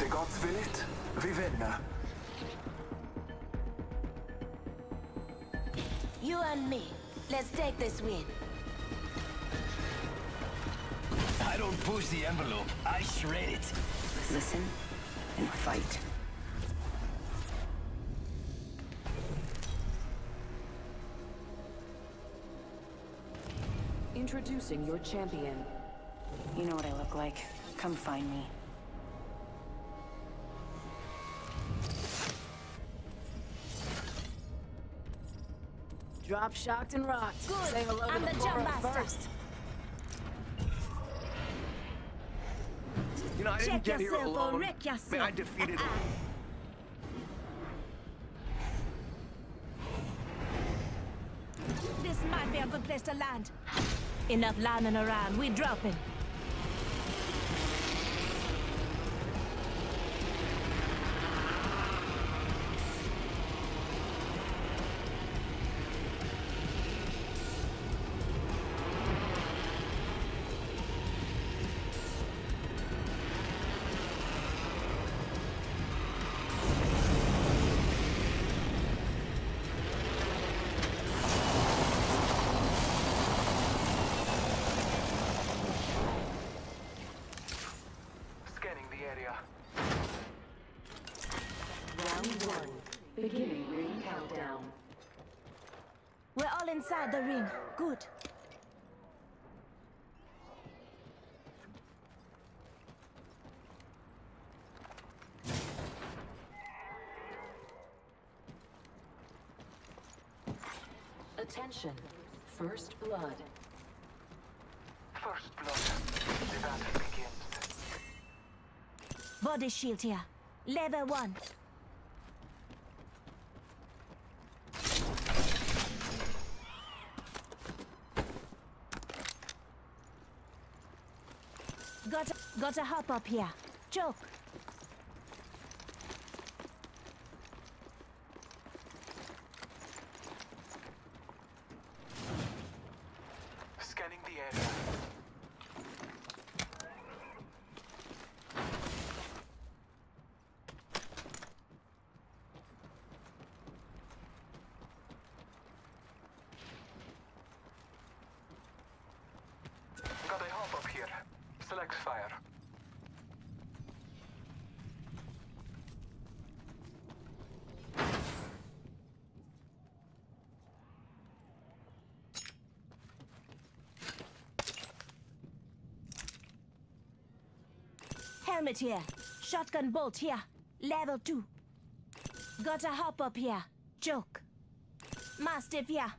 Gods will it, vi vinner. You and me. Let's take this win. I don't push the envelope, I shred it. Listen and fight. Introducing your champion. You know what I look like. Come find me. Drop, shocked, and rocked. Good. Say hello I'm to the the jump floor master. first. You know, I didn't Check get here yourself or alone. wreck yourself. Man, I defeated... This might be a good place to land. Enough landing around. We dropping. Beginning ring countdown. We're all inside the ring. Good. Attention. First blood. First blood. The battle begins. Body shield here. Level 1. Got a hop up here. Choke. Scanning the area. Got a hop up here. Select fire. Helmet here. Shotgun bolt here. Level 2. Got a hop up here. Joke. Mastiff here.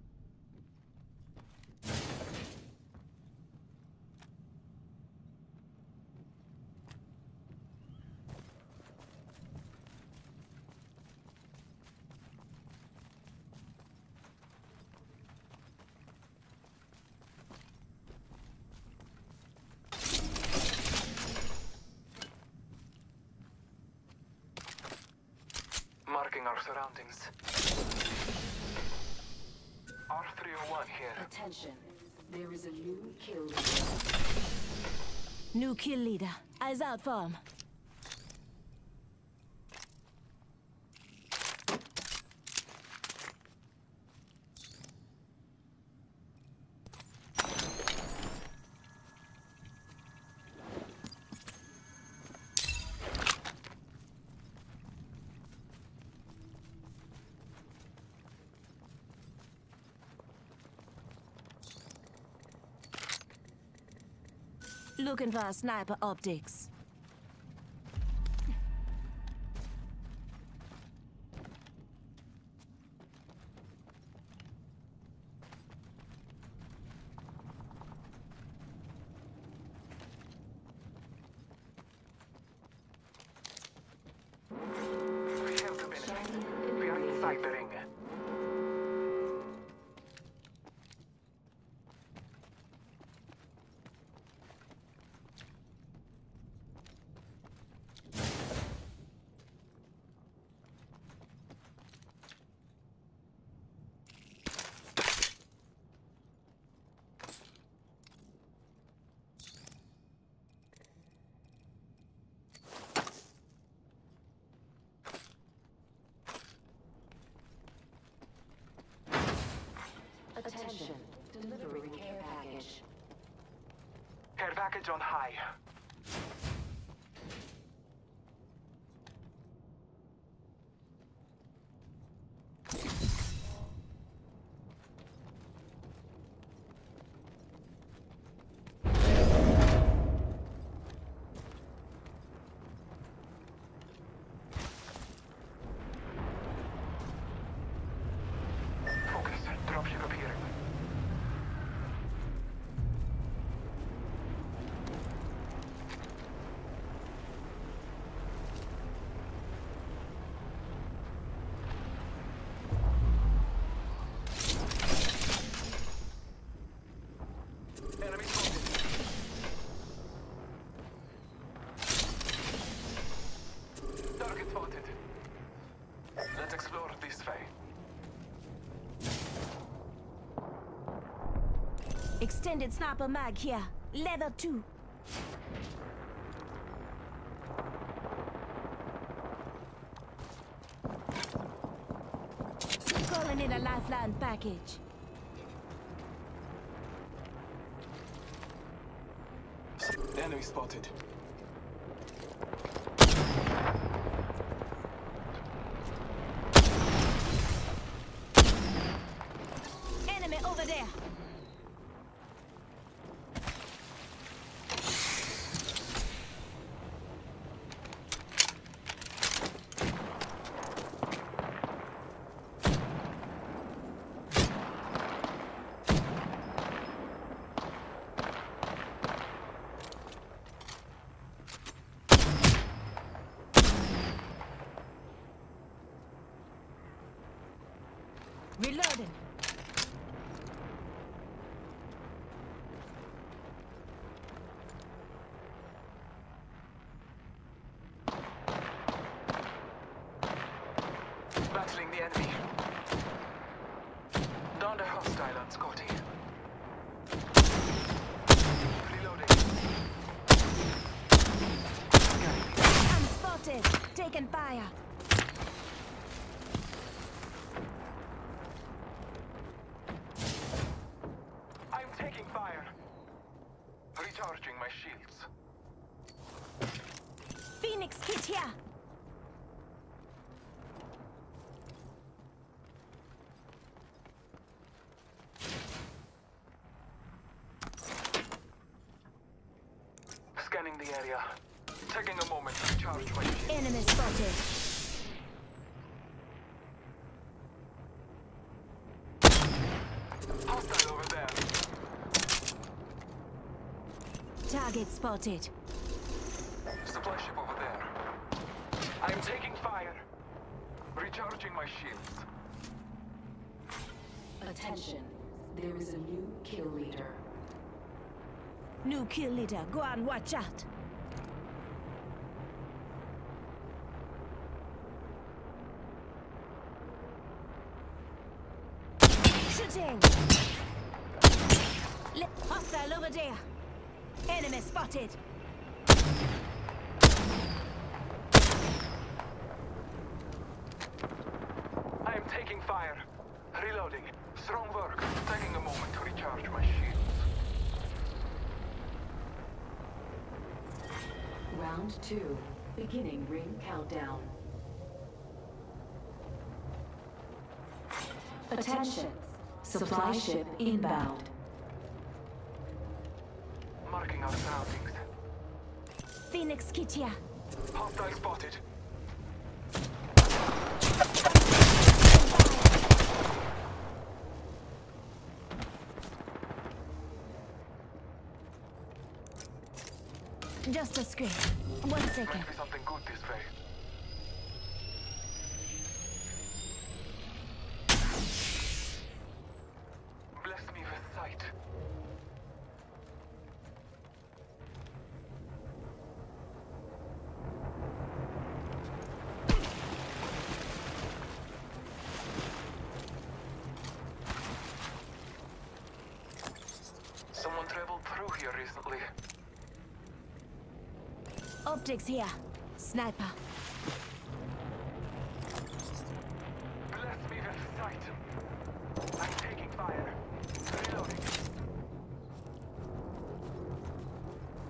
Marking our surroundings. R301 here. Attention. There is a new kill leader. New kill leader. Eyes out for him. Looking for sniper optics. We have to benefit. We are inside the ring. package on high. Focus. Dropship appearing. Enemy spotted. Target spotted. Let's explore this way. Extended sniper mag here. Level 2. Calling in a lifeline package. Enemy spotted. Enemy over there. Reloading. Battling the enemy. Down the hostile on Scotty. Reloading. I'm spotted. Taking fire. I'm taking fire. Recharging my shields. Phoenix kit here. Scanning the area. Taking a moment to recharge my shields. Enemy spotted. Hostile over there. Target spotted. Supply ship over there. I'm taking fire. Recharging my shields. Attention. There is a new kill leader. New kill leader. Go on, watch out. Shooting. Hostile over there. Enemy spotted. I am taking fire. Reloading. Strong work. Taking a moment to recharge my shields. Round 2. Beginning ring countdown. Attention. Supply ship inbound. Marking our surroundings. Phoenix kit here. Hostile spotted. Just a scrape. 1 second. Might be something good this way. Bless me with sight. Someone traveled through here recently. Optics here. Sniper. Bless me with sight. I'm taking fire. Reloading.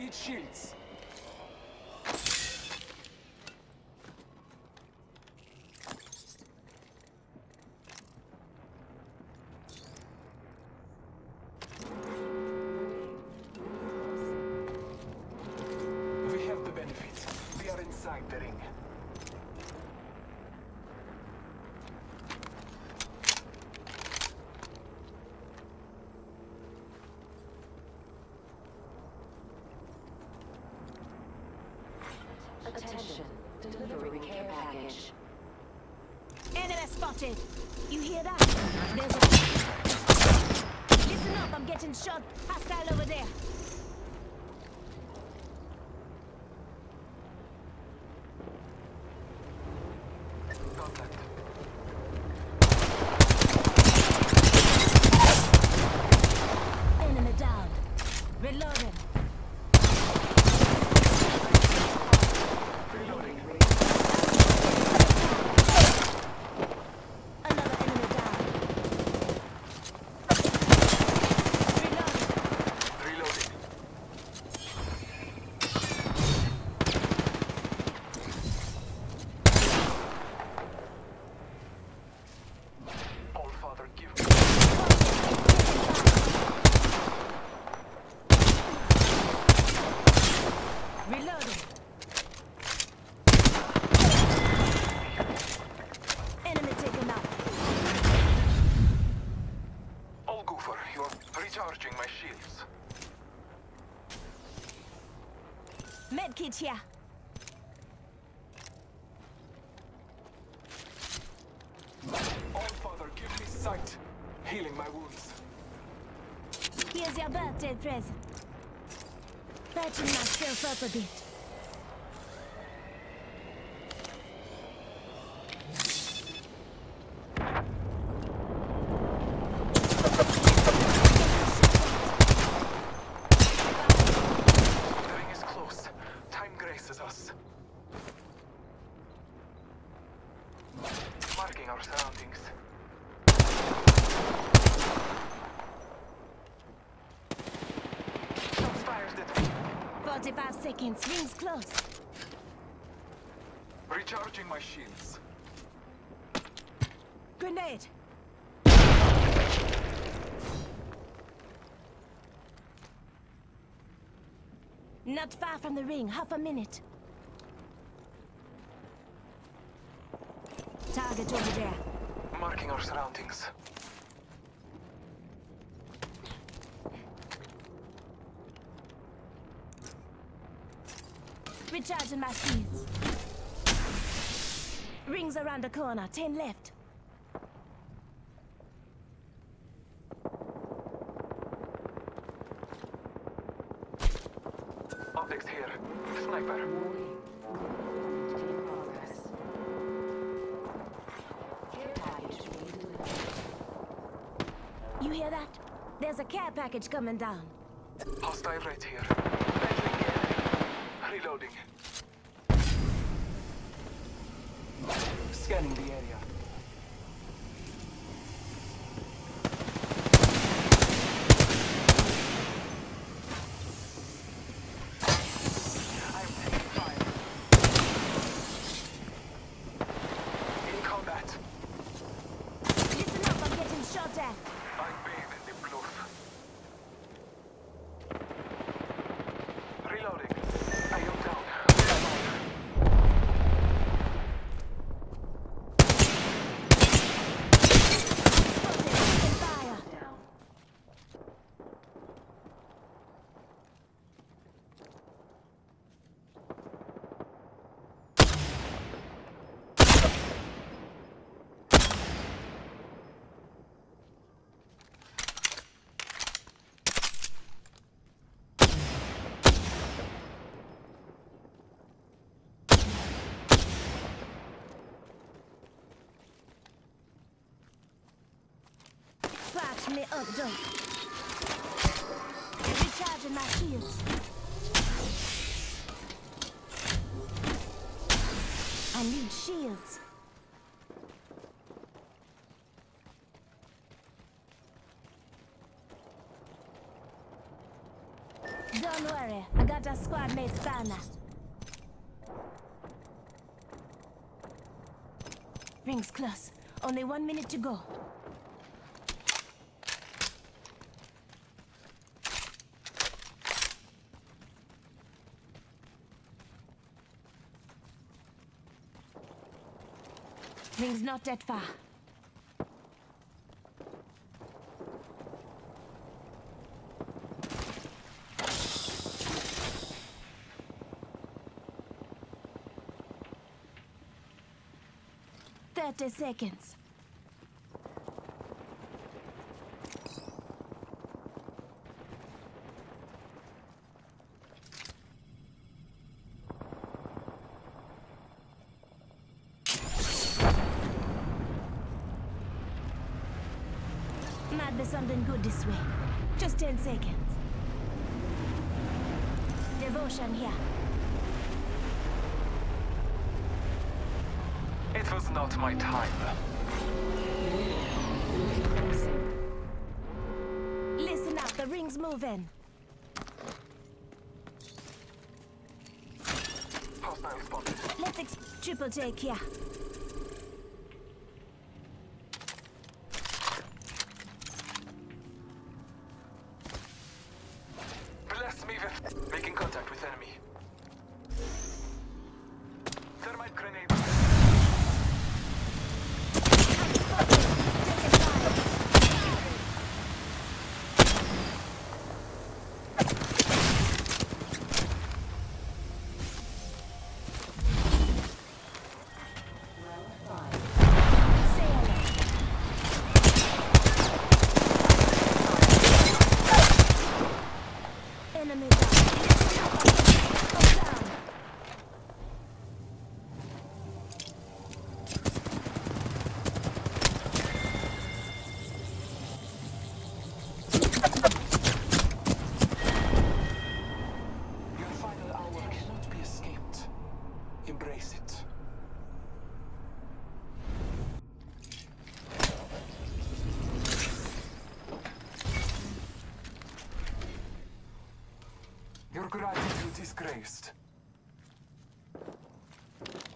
need shields. We have the benefits. We are inside the ring. Attention. Delivering care package. Enemy spotted. You hear that? There's a... Listen up, I'm getting shot. Hostile over there. Contact. Enemy down. Reloading. Reloading. Another enemy down. Reloading. Reloading. All Father, give me. Reloading. Enemy taken out. All Goofer, you're recharging my shields. Medkit here. All Father, give me sight. Healing my wounds. Here's your birthday present. Patching myself up a bit. The ring is close. Time graces us. Marking our surroundings. Shots fired at me. 45 seconds. Rings close. Recharging my shields. Grenade. Not far from the ring. Half a minute. Target over there. Marking our surroundings. Recharging my shields. Rings around the corner. 10 left. Optics here. Sniper. Warning. Movement in progress. Care package being delivered. You hear that? There's a care package coming down. Hostile right here. Battling the enemy. Reloading. Scanning the area. I'm taking fire. In combat. Listen up, I'm getting shot at. I bathe in the bluff. Reloading. I am down. Spotted. Fire. Down. Patch me up, though. Recharging my shields. I need shields. Done. Don't worry, I got our squad mates banner. Ring's close. Only 1 minute to go. Ring's not that far. "30 seconds. Might be something good this way. Just 10 seconds. Devotion here. It was not my time. Listen up, the ring's moving. Hostile spotted. Let's triple take here. Bless me with making contact with enemy. Thermite grenade. Enemy down. Go down. Your final hour cannot be escaped. Embrace it. Your gratitude is graced.